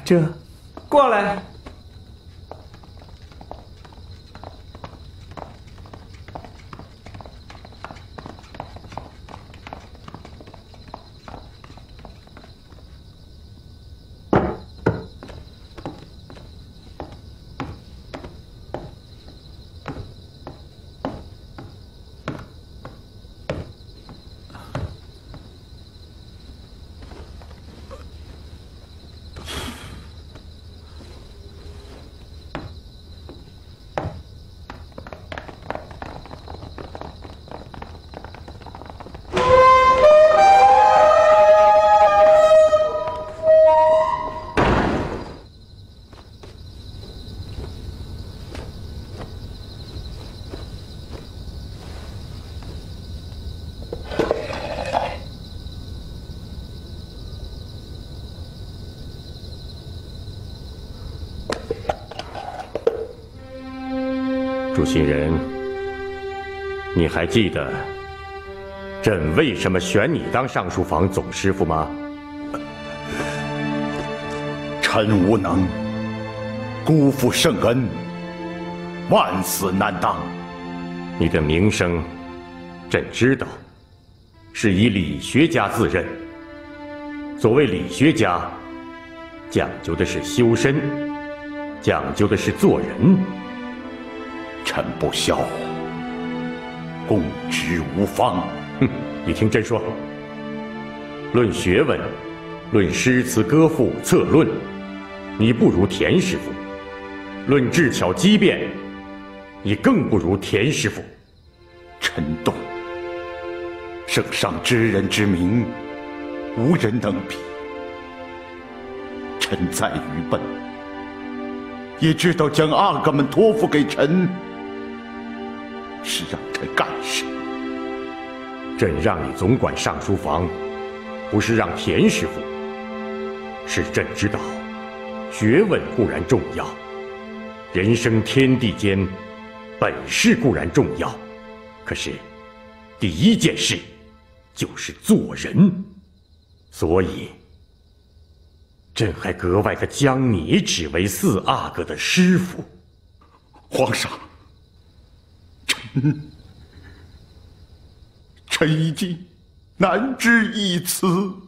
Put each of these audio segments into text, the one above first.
过来。 朱新仁，你还记得朕为什么选你当尚书房总师傅吗？ 臣无能，辜负圣恩，万死难当。 你的名声，朕知道，是以理学家自认。所谓理学家，讲究的是修身，讲究的是做人。 臣不孝，公职无方。 哼，你听朕说，论学问，论诗词歌赋策论，你不如田师傅；论智巧机变，你更不如田师傅。 臣懂，圣上知人之明，无人能比。臣再愚笨，也知道将阿哥们托付给臣，是让他干什？ 朕让你总管尚书房，不是让田师傅，是朕知道，学问固然重要，人生天地间，本事固然重要，可是第一件事就是做人，所以朕还格外的将你指为四阿哥的师傅。 皇上，臣已经难之一词。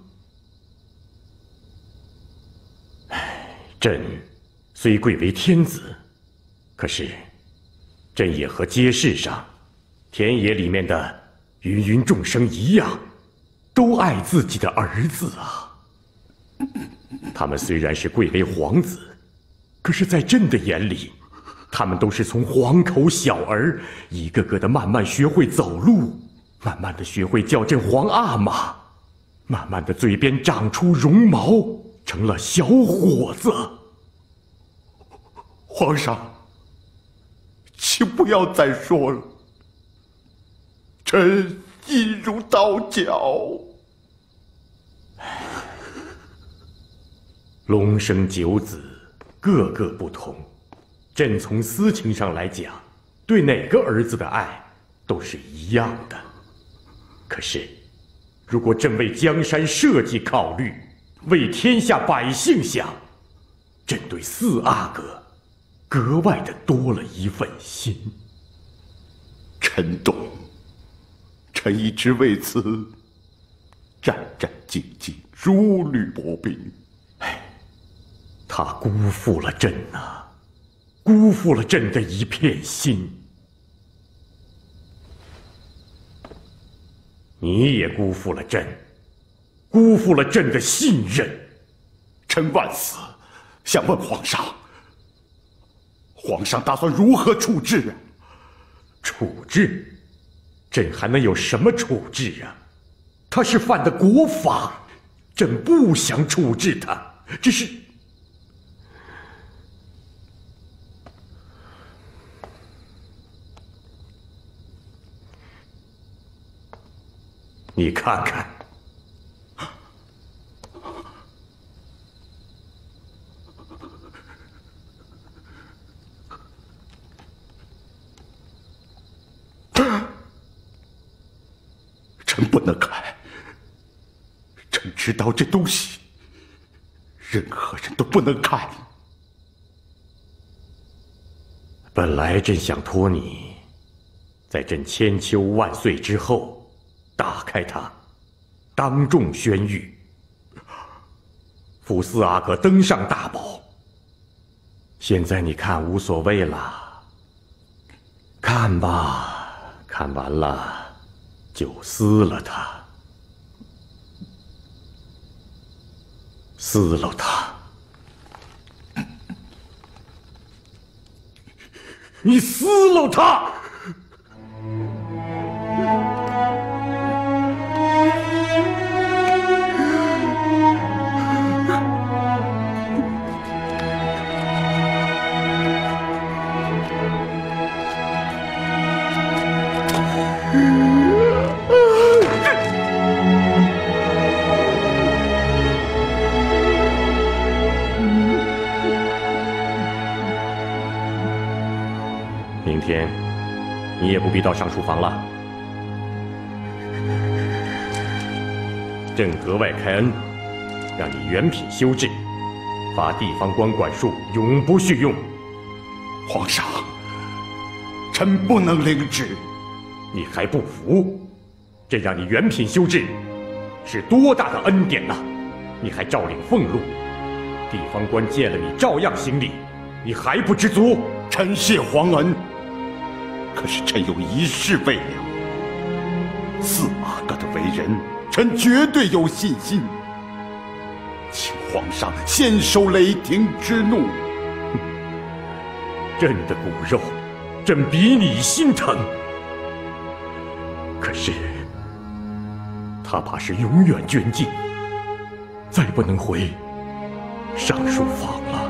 朕虽贵为天子，可是朕也和街市上、田野里面的芸芸众生一样，都爱自己的儿子啊。他们虽然是贵为皇子，可是在朕的眼里，他们都是从黄口小儿一个个的慢慢学会走路，慢慢的学会叫阵皇阿玛，慢慢的嘴边长出绒毛，成了小伙子。 皇上，请不要再说了，臣心如刀绞。 龙生九子，个个不同。朕从私情上来讲，对哪个儿子的爱都是一样的。可是，如果朕为江山社稷考虑，为天下百姓想，朕对四阿哥格外的多了一份心。 臣懂，臣一直为此战战兢兢，如履薄冰。 他辜负了朕呐，辜负了朕的一片心。你也辜负了朕，辜负了朕的信任。 臣万死，想问皇上，皇上打算如何处置啊？ 处置？朕还能有什么处置啊？他是犯的国法，朕不想处置他，只是……你看看， 臣不能看。臣知道这东西任何人都不能看。 本来朕想托你，在朕千秋万岁之后，打开它，当众宣谕，扶四阿哥登上大宝。现在你看无所谓了，看吧，看完了就撕了它，撕了它。你撕了它！明天，你也不必到上书房了。朕格外开恩，让你原品修治，罚地方官管束，永不叙用。 皇上，臣不能领旨。 你还不服？朕让你原品修治，是多大的恩典呐！你还照领俸禄，地方官见了你照样行礼，你还不知足？ 臣谢皇恩。可是臣有一事未了，四阿哥的为人，臣绝对有信心。请皇上先收雷霆之怒。 朕的骨肉，朕比你心疼。可是，他怕是永远捐尽，再不能回上书房了。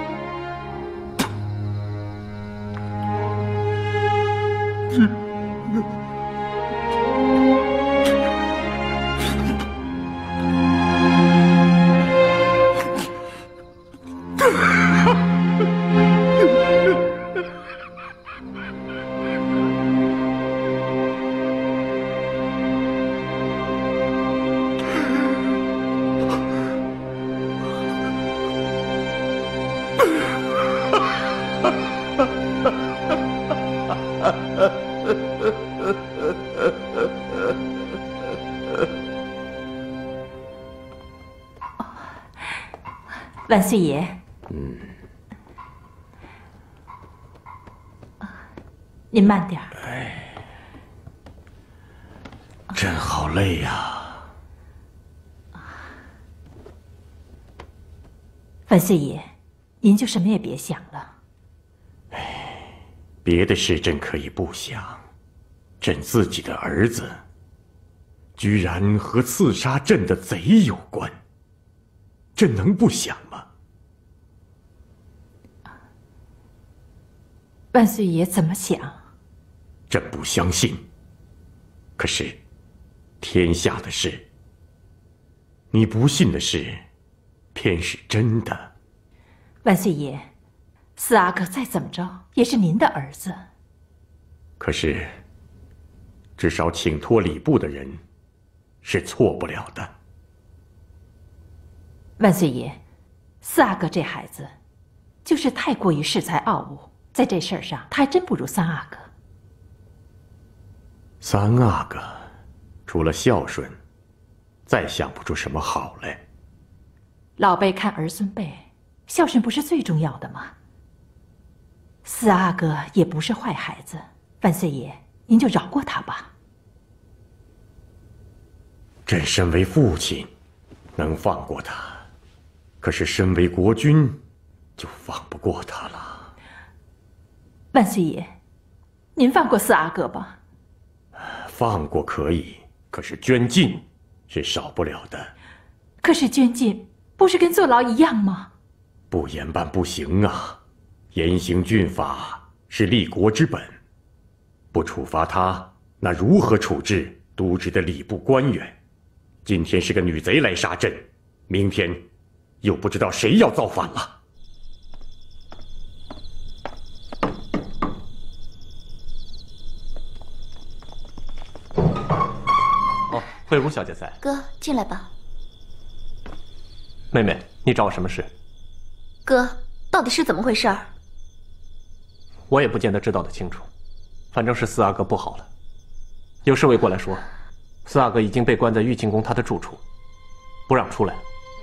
万岁爷，您慢点儿。 朕好累呀。 万岁爷，您就什么也别想了。 别的事朕可以不想，朕自己的儿子，居然和刺杀朕的贼有关，朕能不想吗？ 万岁爷怎么想？ 朕不相信。可是，天下的事，你不信的事，偏是真的。 万岁爷，四阿哥再怎么着也是您的儿子。 可是，至少请托礼部的人是错不了的。 万岁爷，四阿哥这孩子，就是太过于恃才傲物，在这事儿上他还真不如三阿哥。 三阿哥，除了孝顺，再想不出什么好来。 老辈看儿孙辈，孝顺不是最重要的吗？四阿哥也不是坏孩子，万岁爷，您就饶过他吧。 朕身为父亲，能放过他，可是身为国君，就放不过他了。 万岁爷，您放过四阿哥吧。 放过可以，可是捐尽是少不了的。 可是捐尽不是跟坐牢一样吗？ 不严办不行啊！严刑峻法是立国之本，不处罚他，那如何处置督职的礼部官员？今天是个女贼来杀朕，明天又不知道谁要造反了。 哦，慧茹小姐在。 哥，进来吧。 妹妹，你找我什么事？ 哥，到底是怎么回事儿？ 我也不见得知道得清楚，反正是四阿哥不好了。有侍卫过来说，四阿哥已经被关在玉清宫他的住处，不让出来。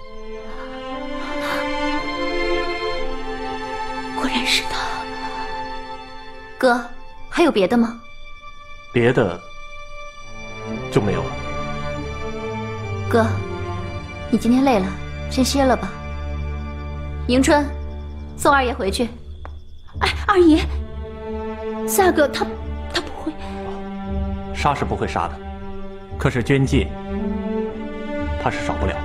果然是他。哥，还有别的吗？ 别的就没有了。 哥，你今天累了，先歇了吧。迎春，送二爷回去。 哎，二爷，四阿哥他不会。 杀是不会杀的，可是捐戒他是少不了。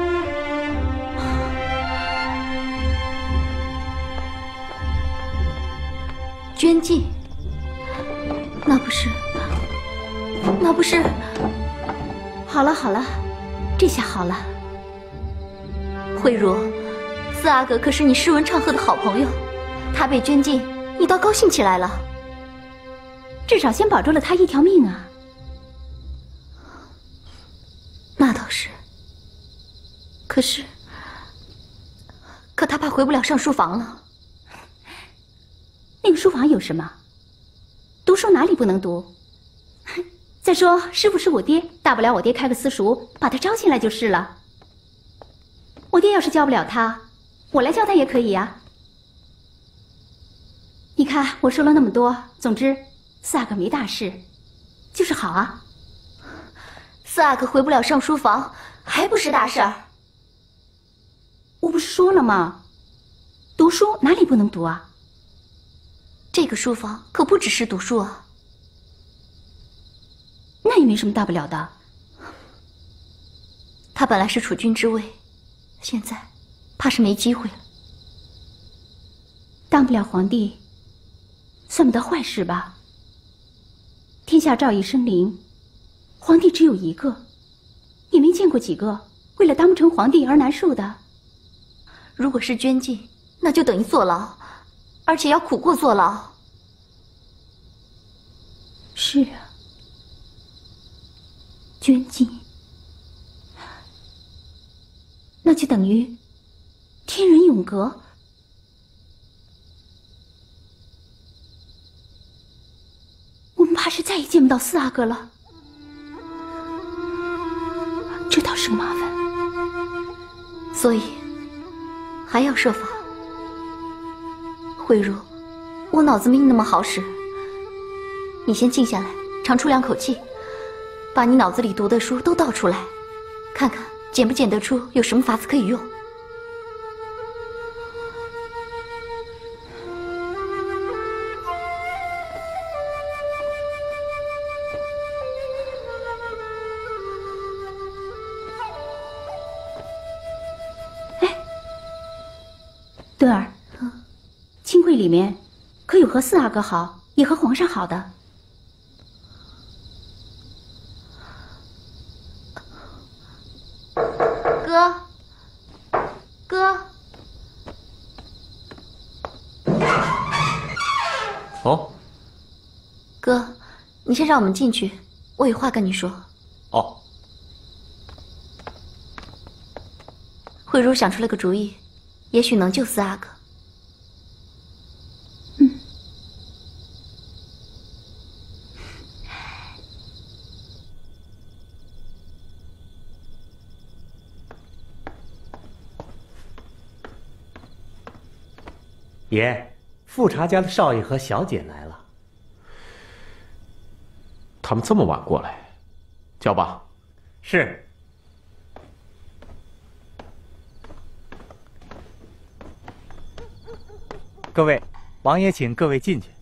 捐戒，那不是。 好了好了，这下好了。 慧茹，四阿哥可是你诗文唱和的好朋友，他被捐禁，你倒高兴起来了。 至少先保住了他一条命啊。 那倒是。可他怕回不了上书房了。 那个书房有什么？读书哪里不能读？再说师傅是我爹，大不了我爹开个私塾，把他招进来就是了。我爹要是教不了他，我来教他也可以呀。你看我说了那么多，总之四阿哥没大事，就是好啊。 四阿哥回不了上书房，还不是大事儿？ 我不是说了吗？读书哪里不能读啊？ 这个书房可不只是读书啊。 那也没什么大不了的。 他本来是储君之位，现在怕是没机会了。 当不了皇帝，算不得坏事吧？天下赵以生灵，皇帝只有一个，也没见过几个为了当不成皇帝而难受的。 如果是捐禁，那就等于坐牢，而且要苦过坐牢。 是啊，捐禁，那就等于天人永隔。我们怕是再也见不到四阿哥了，这倒是个麻烦。 所以还要设法。慧茹，我脑子没你那么好使，你先静下来，长出2口气，把你脑子里读的书都倒出来，看看检不检得出有什么法子可以用。 敦儿，清会里面可有和四阿哥好，也和皇上好的？ 哥， 哦， 哥，你先让我们进去，我有话跟你说。 哦， 慧茹想出了个主意，也许能救四阿哥。 爷，富察家的少爷和小姐来了。 他们这么晚过来，叫吧。 是。各位，王爷请各位进去。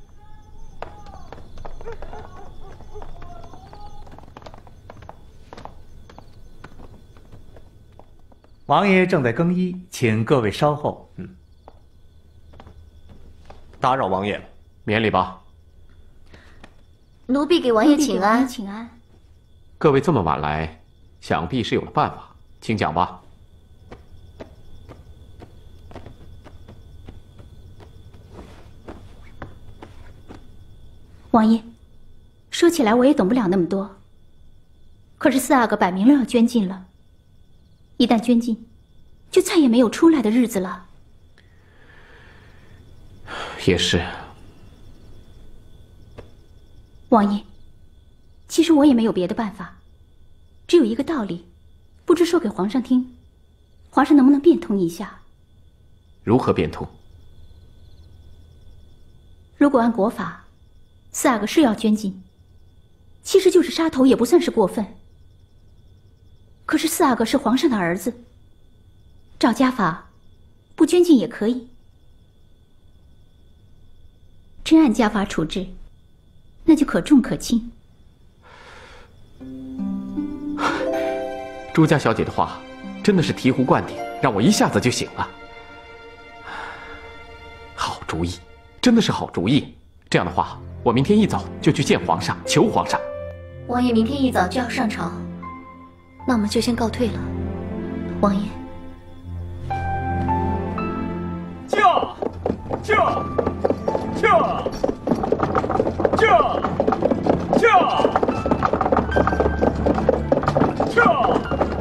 王爷正在更衣，请各位稍后。 打扰王爷了， 免礼吧。 奴婢给王爷请安。 请安。 各位这么晚来，想必是有了办法，请讲吧。 王爷，说起来我也懂不了那么多。可是四阿哥摆明了要捐禁了，一旦捐禁， 就再也没有出来的日子了。 也是。 王爷，其实我也没有别的办法，只有一个道理，不知说给皇上听，皇上能不能变通一下？ 如何变通？ 如果按国法，四阿哥是要捐尽，其实就是杀头也不算是过分。可是四阿哥是皇上的儿子，照家法，不捐尽也可以。真按家法处置，那就可重可轻。 朱家小姐的话真的是醍醐灌顶，让我一下子就醒了。好主意，真的是好主意。这样的话，我明天一早就去见皇上，求皇上。 王爷明天一早就要上朝，那我们就先告退了。王爷， 驾！驾！驾！驾！驾！驾！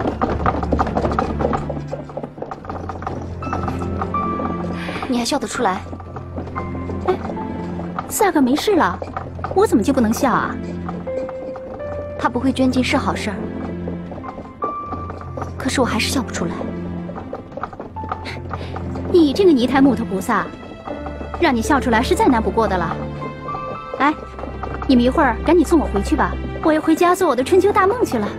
你还笑得出来？ 哎，四阿哥没事了，我怎么就不能笑啊？ 他不会捐尽是好事儿，可是我还是笑不出来。 你这个泥胎木头菩萨，让你笑出来是再难不过的了。来，你们一会儿赶紧送我回去吧，我要回家做我的春秋大梦去了。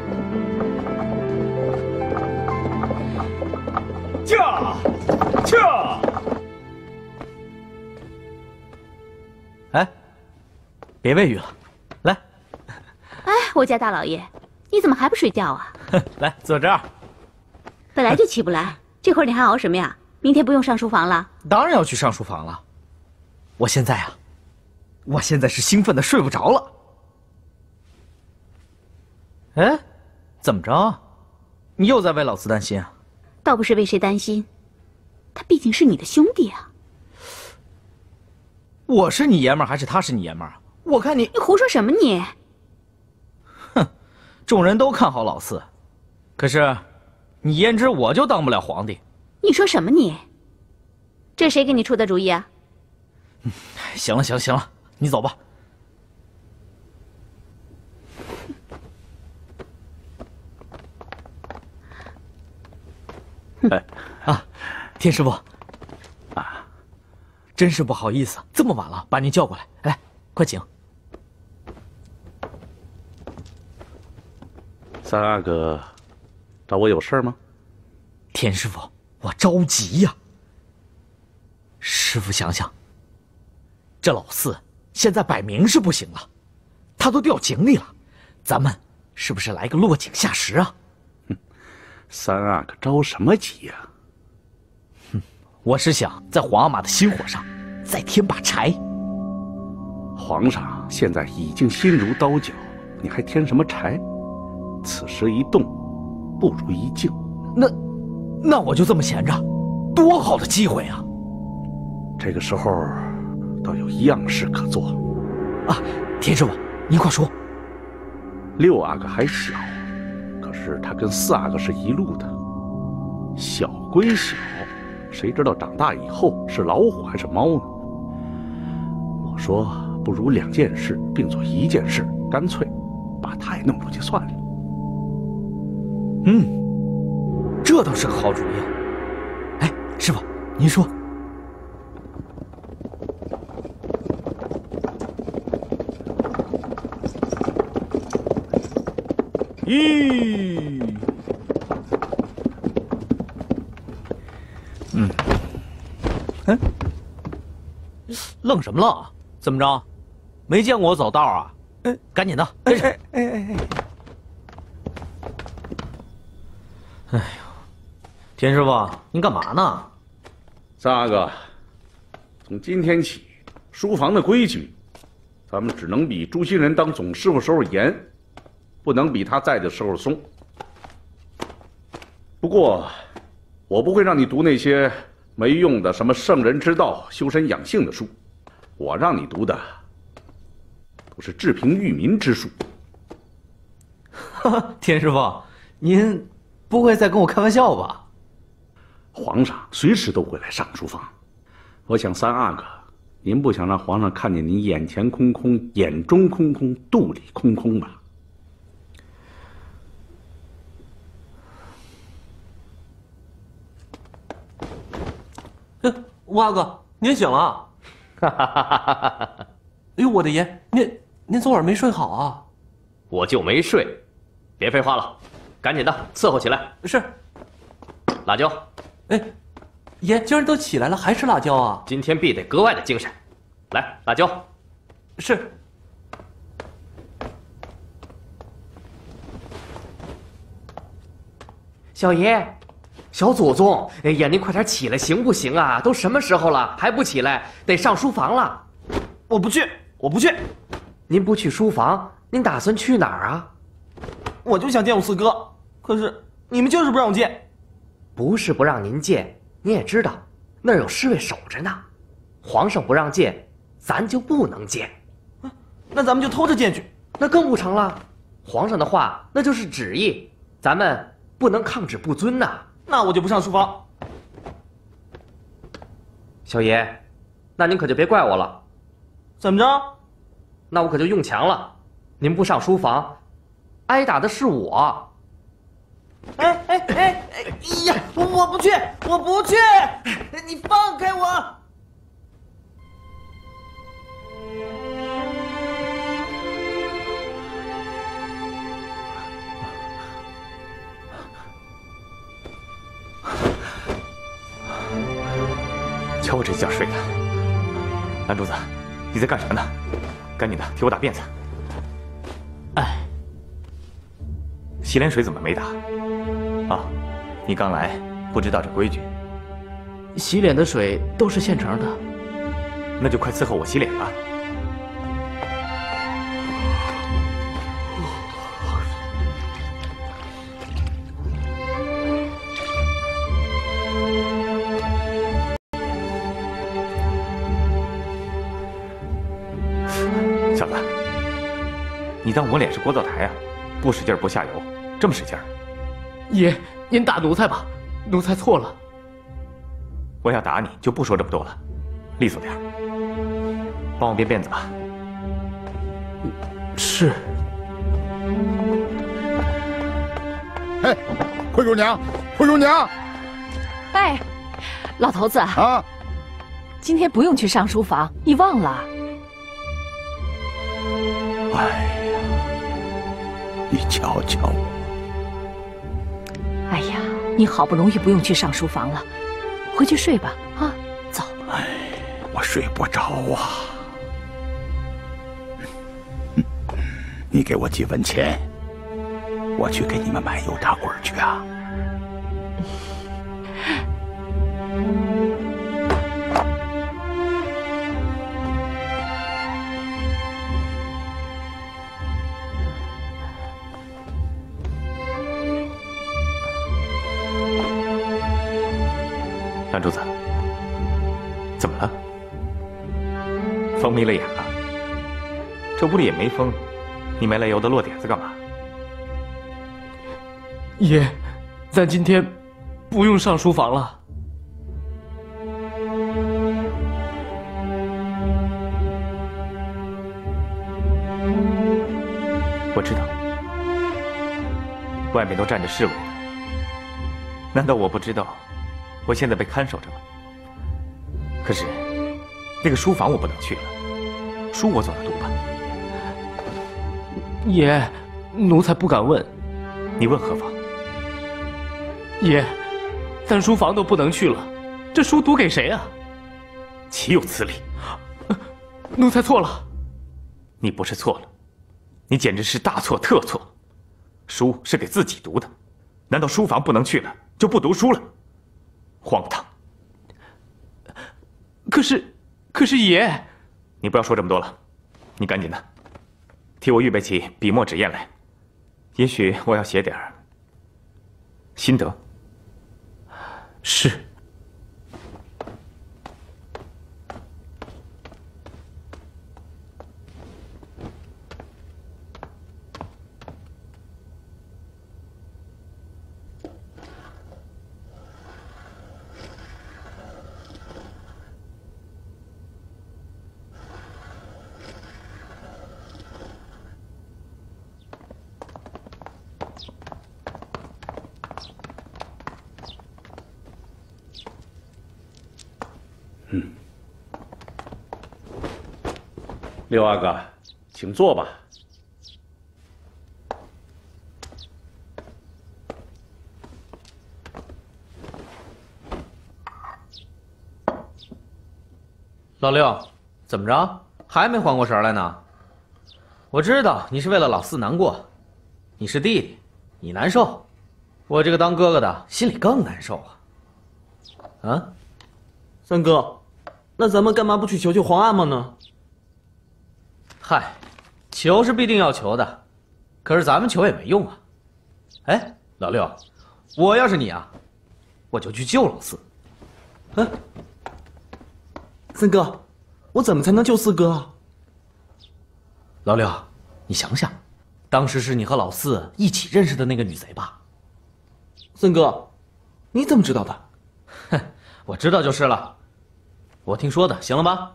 驾！驾！ 哎，别喂鱼了，来， 哎，我家大老爷，你怎么还不睡觉啊？ 来坐这儿。 本来就起不来，这会儿你还熬什么呀？明天不用上书房了？ 当然要去上书房了。我现在是兴奋的睡不着了。哎，怎么着？你又在为老四担心啊？ 倒不是为谁担心，他毕竟是你的兄弟啊。 我是你爷们儿还是他是你爷们儿？我看你胡说什么你？ 哼，众人都看好老四，可是你焉知我就当不了皇帝？ 你说什么你？这谁给你出的主意啊？ 行了，你走吧。哎啊，田师傅，啊，真是不好意思，这么晚了把您叫过来，来，快请。 三阿哥，找我有事吗？ 田师傅，我着急呀。师傅想想，这老四现在摆明是不行了，他都掉井里了，咱们是不是来个落井下石啊？ 三阿哥着什么急呀？ 我是想在皇阿玛的心火上再添把柴。 皇上现在已经心如刀绞，你还添什么柴？此时一动，不如一静。 那我就这么闲着，多好的机会啊！ 这个时候，倒有一样事可做。 啊，田师傅，您快说。 六阿哥还小，可是他跟四阿哥是一路的。小归小，谁知道长大以后是老虎还是猫呢？我说，不如两件事并做一件事，干脆把他也弄出去算了。 这倒是个好主意。哎，师傅，您说。愣什么愣？怎么着？没见过我走道啊？赶紧的，跟上！哎呦，田师傅，您干嘛呢？ 三阿哥，从今天起，书房的规矩，咱们只能比朱新仁当总师傅时候严，不能比他在的时候松。不过，我不会让你读那些没用的什么圣人之道、修身养性的书，我让你读的都是治平育民之术。 田师傅，您不会在跟我开玩笑吧？ 皇上随时都会来上书房。我想三阿哥，您不想让皇上看见您眼前空空、眼中空空、肚里空空吧？ 吴阿哥，您醒了？哈哈哈哈哈！哎呦，我的爷，您昨晚没睡好啊？ 我就没睡，别废话了，赶紧的伺候起来。 是。 辣椒， 哎，爷，今儿都起来了，还吃辣椒啊？ 今天必得格外的精神。来，辣椒。 是。 小爷，小祖宗，哎呀，您快点起来行不行啊？都什么时候了，还不起来？得上书房了。 我不去，我不去。 您不去书房，您打算去哪儿啊？ 我就想见我四哥，可是你们就是不让我见。 不是不让您见，你也知道，那儿有侍卫守着呢。皇上不让见，咱就不能见。 那咱们就偷着见去。 那更不成了。皇上的话那就是旨意，咱们不能抗旨不遵呐。 那我就不上书房。 小爷，那您可就别怪我了。 怎么着？ 那我可就用强了。您不上书房，挨打的是我。 哎呀！我不去，我不去！你放开我！ 瞧我这觉睡的。蓝珠子，你在干什么呢？赶紧的，替我打辫子。 哎， 洗脸水怎么没打？啊，你刚来，不知道这规矩。 洗脸的水都是现成的。 那就快伺候我洗脸吧。小子，你当我脸是锅灶台啊？不使劲不下油，这么使劲儿。 爷，您打奴才吧，奴才错了。 我要打你就不说这么多了，利索点儿。帮我编辫子吧。 是。 哎，灰姑娘，灰姑娘！ 哎，老头子啊， 今天不用去上书房，你忘了？ 哎呀，你瞧瞧我。 哎呀，你好不容易不用去上书房了，回去睡吧，啊，走。 哎，我睡不着啊。你给我几文钱，我去给你们买油炸棍去啊。 蓝珠子，怎么了？风迷了眼了？这屋里也没风，你没来由的落点子干嘛？ 爷，咱今天不用上书房了。 我知道，外面都站着侍卫呢。难道我不知道？我现在被看守着了，可是那个书房我不能去了，书我总要读吧。 爷，奴才不敢问。 你问何妨？ 爷，咱书房都不能去了，这书读给谁啊？ 岂有此理！ 奴才错了。 你不是错了，你简直是大错特错。书是给自己读的，难道书房不能去了就不读书了？荒唐！ 可是爷， 你不要说这么多了，你赶紧的，替我预备起笔墨纸砚来。也许我要写点心得。 是。 六阿哥，请坐吧。 老六，怎么着？还没缓过神来呢？我知道你是为了老四难过，你是弟弟，你难受，我这个当哥哥的心里更难受啊！啊， 三哥，那咱们干嘛不去求求皇阿玛呢？ 嗨，求是必定要求的，可是咱们求也没用啊。哎，老六，我要是你啊，我就去救老四。 哎，三哥，我怎么才能救四哥啊？ 老六，你想想，当时是你和老四一起认识的那个女贼吧？ 三哥，你怎么知道的？ 哼，我知道就是了，我听说的，行了吧？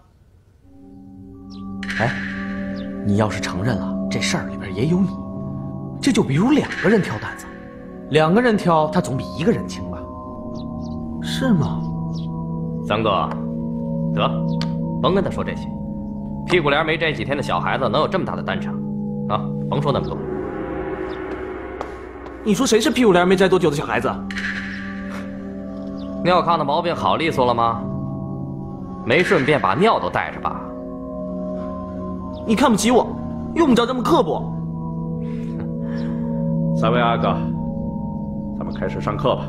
哎，你要是承认了这事儿里边也有你，这就比如两个人挑担子，两个人挑，他总比一个人轻吧？ 是吗？ 三哥，得，甭跟他说这些。屁股帘没摘几天的小孩子能有这么大的担当啊？甭说那么多。 你说谁是屁股帘没摘多久的小孩子？ 尿炕的毛病好利索了吗？没顺便把尿都带着吧？ 你看不起我，用不着这么刻薄。 三位阿哥，咱们开始上课吧。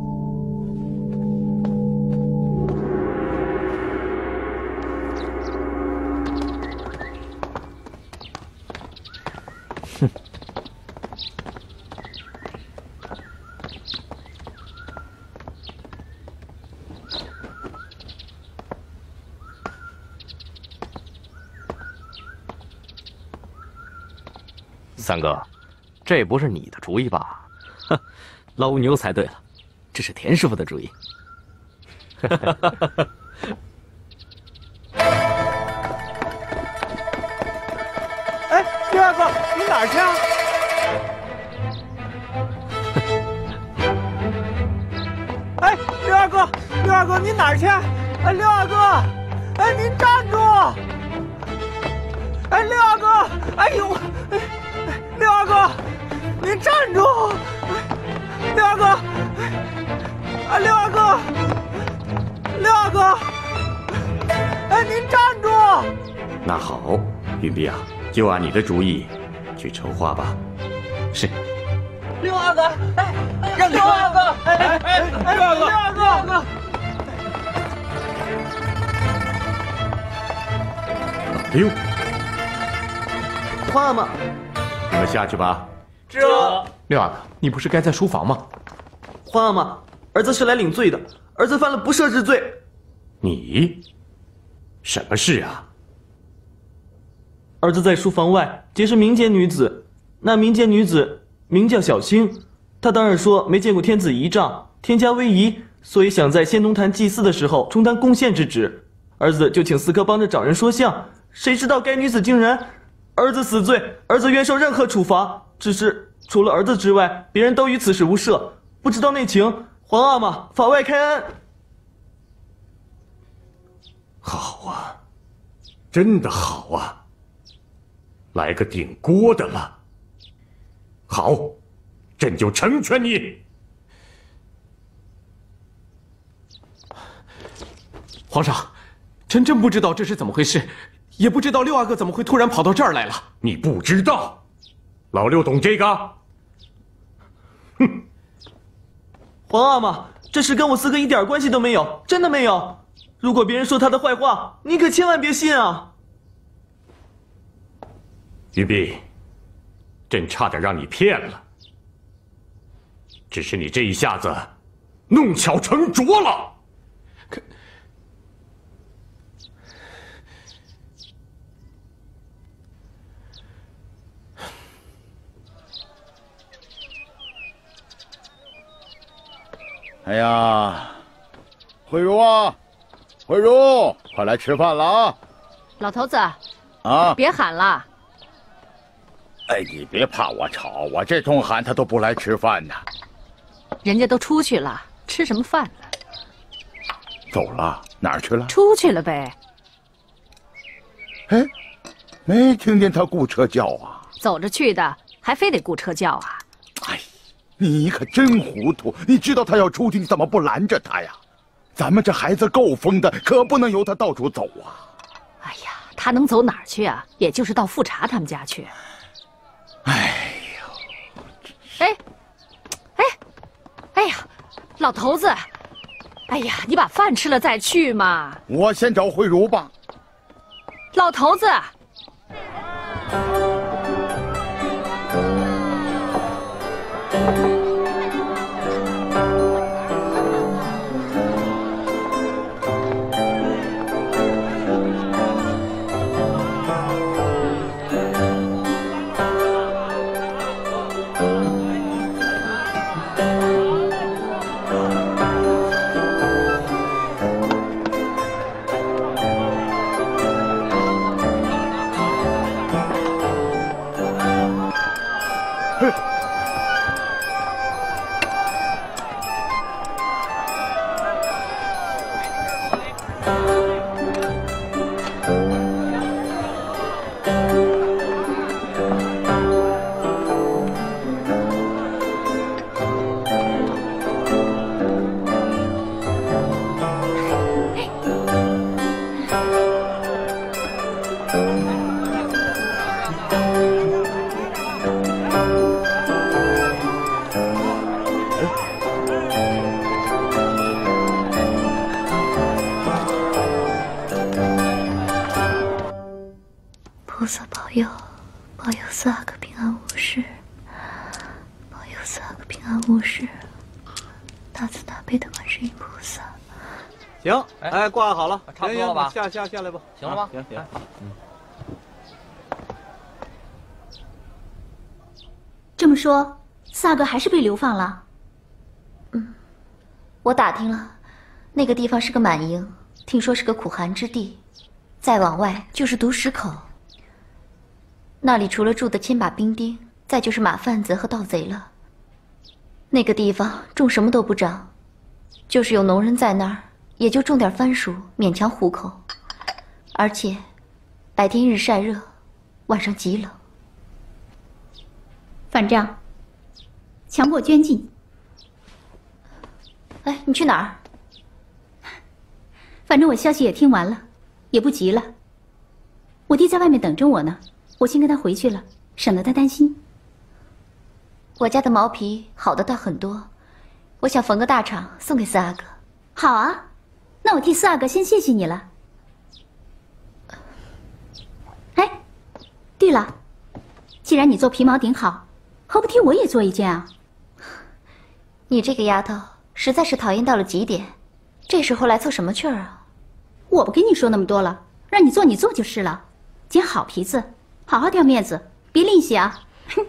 三哥，这不是你的主意吧？ 哼，老牛才对了，这是田师傅的主意。 哎，六阿哥，你哪儿去啊？哎，六阿哥，六阿哥，你哪儿去？哎，六阿哥，哎，您站住！哎，六阿哥，哎呦！六阿哥，您站住！六阿哥，啊，六阿哥，六阿哥，哎，您站住！ 那好，云碧啊，就按你的主意去筹划吧。 是。 六阿哥，哎，让六阿哥，哎，六阿哥，六阿哥。 老六， 皇阿玛。 你们下去吧。 这六阿哥，你不是该在书房吗？ 皇阿玛，儿子是来领罪的，儿子犯了不赦之罪。 你，什么事啊？ 儿子在书房外结识民间女子，那民间女子名叫小青，她当然说没见过天子仪仗，天家威仪，所以想在仙农坛祭祀的时候充当贡献之职。儿子就请四哥帮着找人说相，谁知道该女子竟然……儿子死罪，儿子愿受任何处罚，只是除了儿子之外，别人都与此事无涉，不知道内情。皇阿玛，法外开恩。 好啊，真的好啊，来个顶锅的了。好，朕就成全你。 皇上，臣真不知道这是怎么回事。也不知道六阿哥怎么会突然跑到这儿来了。 你不知道，老六懂这个？哼！ 皇阿玛，这事跟我四哥一点关系都没有，真的没有。如果别人说他的坏话，你可千万别信啊！ 云碧，朕差点让你骗了，只是你这一下子弄巧成拙了。 哎呀，慧茹啊，慧茹，快来吃饭了啊！ 老头子， 啊， 别喊了。 哎，你别怕我吵，我这通喊他都不来吃饭呢。 人家都出去了，吃什么饭呢？ 走了， 哪儿去了？ 出去了呗。 哎，没听见他雇车叫啊？ 走着去的，还非得雇车叫啊？ 哎，你可真糊涂！你知道他要出去，你怎么不拦着他呀？咱们这孩子够疯的，可不能由他到处走啊！ 哎呀，他能走哪儿去啊？也就是到富察他们家去。 哎呦， 哎呀，老头子，哎呀，你把饭吃了再去嘛。 我先找慧茹吧。 老头子。 菩萨保佑，保佑四阿哥平安无事，保佑四阿哥平安无事。大慈大悲的观世音菩萨。 行，哎，挂好了， 差不多了吧？ 下来吧， 行了吗？ 行， 这么说，四阿哥还是被流放了？ 我打听了，那个地方是个满营，听说是个苦寒之地，再往外就是毒石口。那里除了住的千把兵丁，再就是马贩子和盗贼了。那个地方种什么都不长，就是有农人在那儿，也就种点番薯勉强糊口，而且白天日晒热，晚上极冷。 反正强迫捐进。 哎，你去哪儿？ 反正我消息也听完了，也不急了。我弟在外面等着我呢，我先跟他回去了，省得他担心。 我家的毛皮好的倒很多，我想缝个大氅送给四阿哥。 好啊，那我替四阿哥先谢谢你了。哎，对了，既然你做皮毛顶好，何不替我也做一件啊？ 你这个丫头实在是讨厌到了极点，这时候来凑什么趣儿啊？ 我不跟你说那么多了，让你做你做就是了。捡好皮子，好好掉面子，别吝惜啊。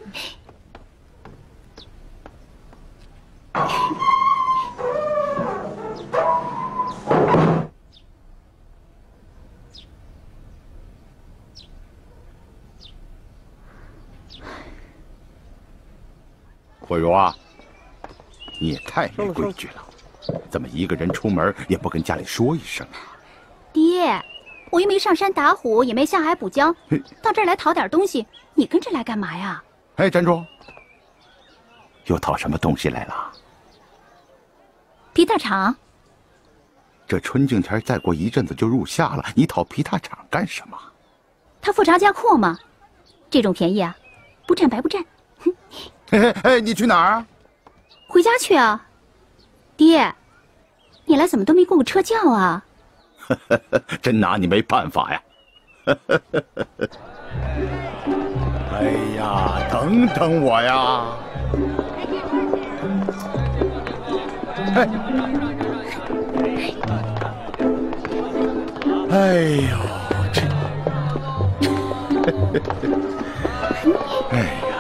慧茹啊，你也太没规矩了，怎么一个人出门也不跟家里说一声啊？ 爹，我又没上山打虎，也没下海捕江，到这儿来讨点东西，你跟着来干嘛呀？ 哎，站住！又讨什么东西来了？ 皮大厂。 这春景天再过一阵子就入夏了，你讨皮大厂干什么？ 他富察家阔嘛，这种便宜啊，不占白不占。 哎，你去哪儿啊？ 回家去啊。爹，你来怎么都没过车轿啊？ 真拿你没办法呀！哎呀，等等我呀！哎呦，这，哎呀，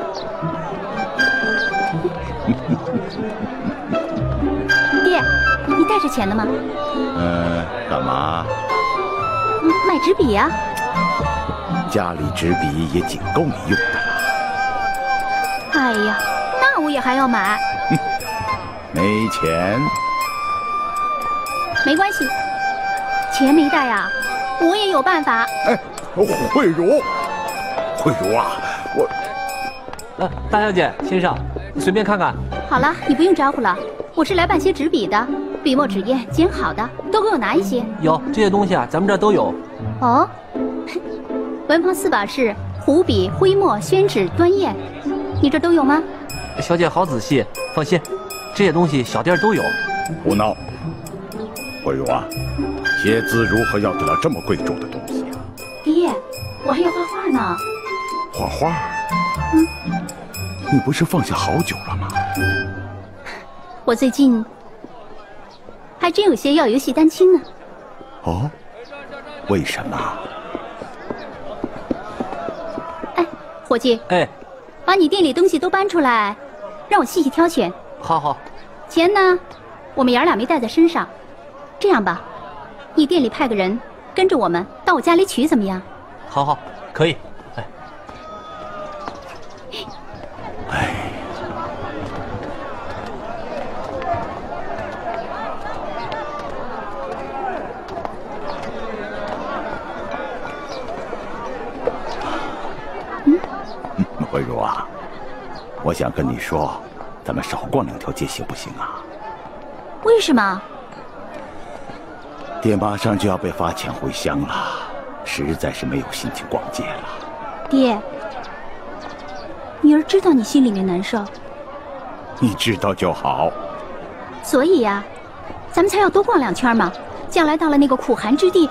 爹，你带着钱了吗？ 干嘛？ 买纸笔呀。 家里纸笔也仅够你用的了。 哎呀，那我也还要买。 没钱。 没关系， 钱没带啊？我也有办法。 哎，慧茹，慧茹啊，我…… 大小姐、先生，你随便看看。 好了，你不用招呼了。我是来办些纸笔的，笔墨纸砚剪好的，都给我拿一些。 有这些东西啊，咱们这儿都有。 哦，文房四宝是湖笔、徽墨、宣纸、端砚，你这都有吗？ 小姐好仔细，放心，这些东西小店都有。 胡闹！慧茹啊，写字如何要得到这么贵重的东西啊？ 爹，我还要画画呢。 画画？你不是放下好久了吗？ 我最近还真有些要游戏丹青呢。 哦，为什么？ 哎，伙计， 哎， 把你店里东西都搬出来，让我细细挑选。 好好。 钱呢，我们爷俩没带在身上。这样吧，你店里派个人跟着我们到我家里取，怎么样？ 好好，可以。 慧茹啊，我想跟你说，咱们少逛2条街行不行啊？ 为什么？ 爹马上就要被发遣回乡了，实在是没有心情逛街了。 爹，女儿知道你心里面难受， 你知道就好。 所以呀，咱们才要多逛2圈嘛。将来到了那个苦寒之地，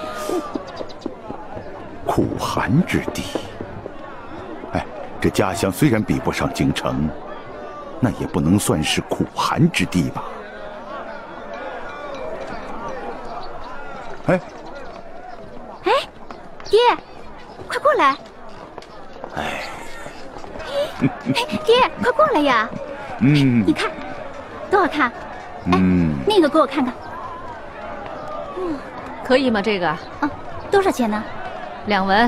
苦寒之地。哎，这家乡虽然比不上京城，那也不能算是苦寒之地吧？哎， 爹，快过来！ 哎， 爹，快过来呀！你看，多好看！哎，那个给我看看。 可以吗？这个？ 啊，多少钱呢 ？2文。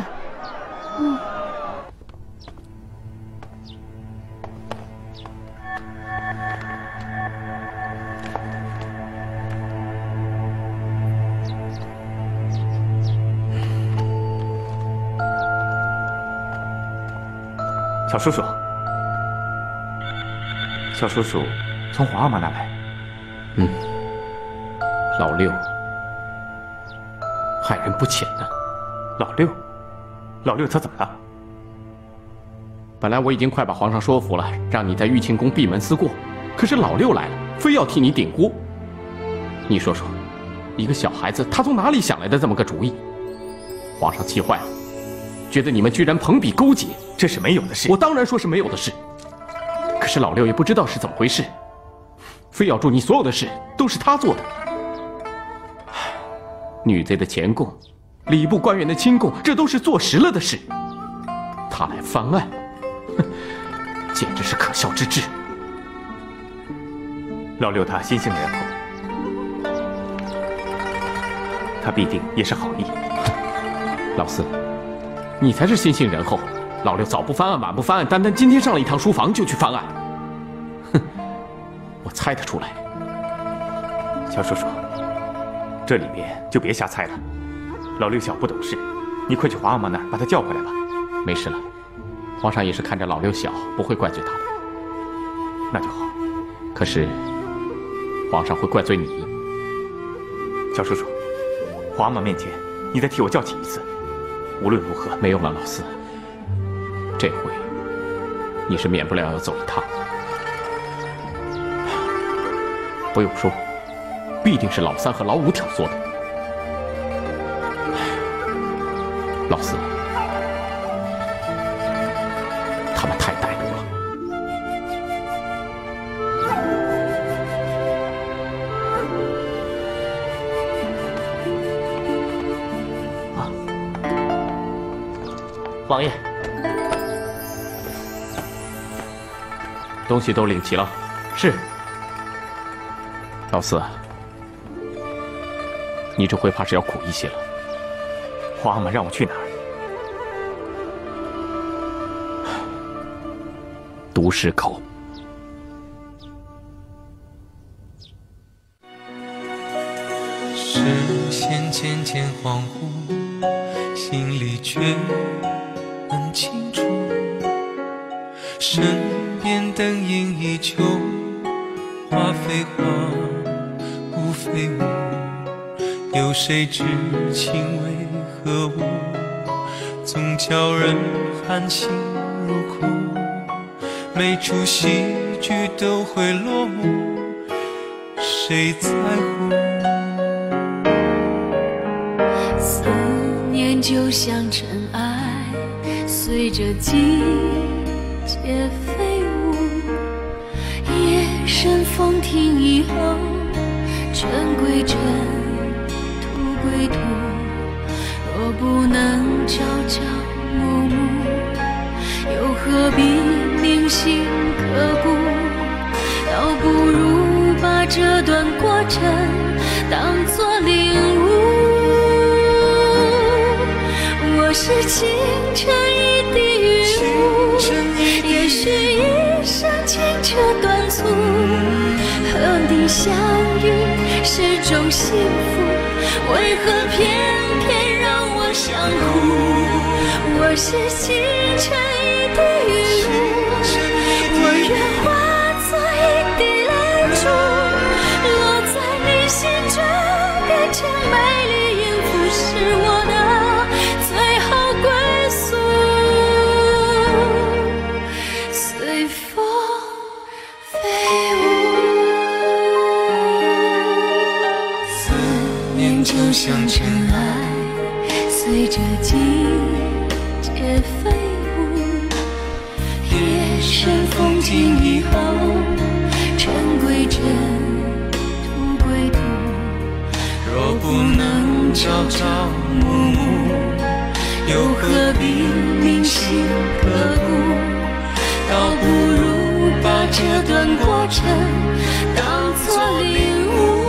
小叔叔，小叔叔从皇阿玛那来。 老六，害人不浅呢。 老六他怎么了？ 本来我已经快把皇上说服了，让你在玉清宫闭门思过，可是老六来了，非要替你顶锅。你说说，一个小孩子他从哪里想来的这么个主意？皇上气坏了，觉得你们居然朋比勾结， 这是没有的事。 我当然说是没有的事，可是老六也不知道是怎么回事，非要祝你所有的事都是他做的。女贼的前供，礼部官员的亲供，这都是坐实了的事。他来翻案，简直是可笑之至。 老六他心性仁厚，他必定也是好意。 老四，你才是心性仁厚。老六早不翻案，晚不翻案，单单今天上了一趟书房就去翻案。哼，我猜得出来。 小叔叔，这里面就别瞎猜了。老六小不懂事，你快去皇阿玛那儿把他叫回来吧。 没事了，皇上也是看着老六小，不会怪罪他的。 那就好。 可是，皇上会怪罪你。 小叔叔，皇阿玛面前，你再替我叫起一次。无论如何， 没用了，老四。这回，你是免不了要走一趟。不用说，必定是老三和老五挑唆的。老四，他们太歹毒了。 王爷， 东西都领齐了。 是。 老四，你这回怕是要苦一些了。 皇阿玛让我去哪儿？ 毒石口。 是线渐渐恍惚，心里却很清楚。身边灯影依旧，花非花，雾非雾，有谁知情为何物？总叫人寒心如苦，每出戏剧都会落幕，谁在乎？ 思念就像尘埃，随着季节飞舞。夜深风停以后，尘归尘，土归土。若不能朝朝暮暮，又何必铭心刻骨？倒不如把这段过程当作领悟。我是清晨一滴雨露，也许一生清澈短促。和你相遇是种幸福，为何偏偏让我想哭？我是清晨一滴雨露，我愿化作一滴泪珠，落在你心中，变成美丽音符，是我的最后归宿。随风飞舞，思念就像尘埃，随着季节飞舞。夜深风静以后，尘归尘，土归土。 若不能朝朝暮暮，又何必铭心刻骨？倒不如把这段过程当作领悟。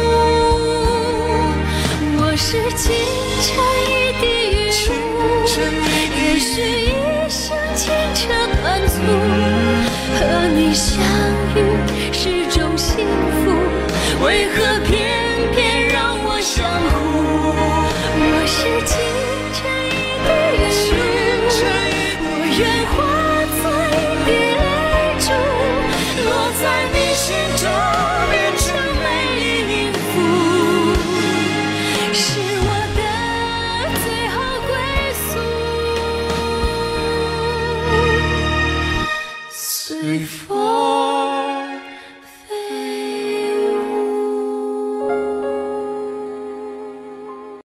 我是清晨一滴雨露，也许一生清澈短促。和你相遇是种幸福，为何偏偏让我想哭？我是清晨一滴雨露，我愿